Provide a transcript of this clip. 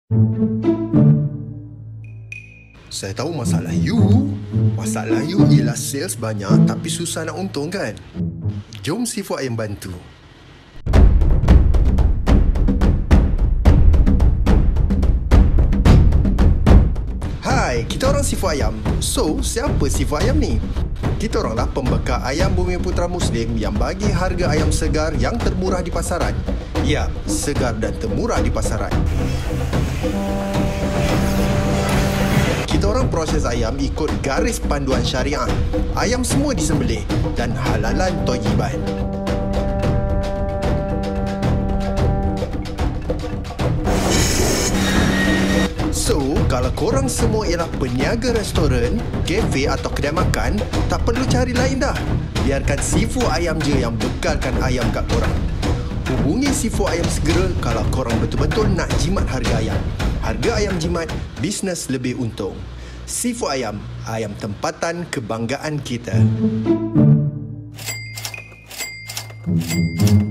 Saya tahu masalah you. Masalah you ialah sales banyak tapi susah nak untung kan? Jom Seafood Ayam bantu. Hai, kita orang Seafood Ayam. So, siapa Seafood Ayam ni? Kita oranglah pembekal ayam Bumi Putra Muslim yang bagi harga ayam segar yang termurah di pasaran. Ya, segar dan termurah di pasaran. Kita orang proses ayam ikut garis panduan syariah. Ayam semua disembelih dan halalan thayyiban. So, kalau korang semua ialah peniaga restoran, kafe atau kedai makan, tak perlu cari lain dah. Biarkan Seafood Ayam je yang bekalkan ayam kat korang. Hubungi Seafood Ayam segera kalau korang betul-betul nak jimat harga ayam. Harga ayam jimat, bisnes lebih untung. Seafood Ayam, ayam tempatan kebanggaan kita.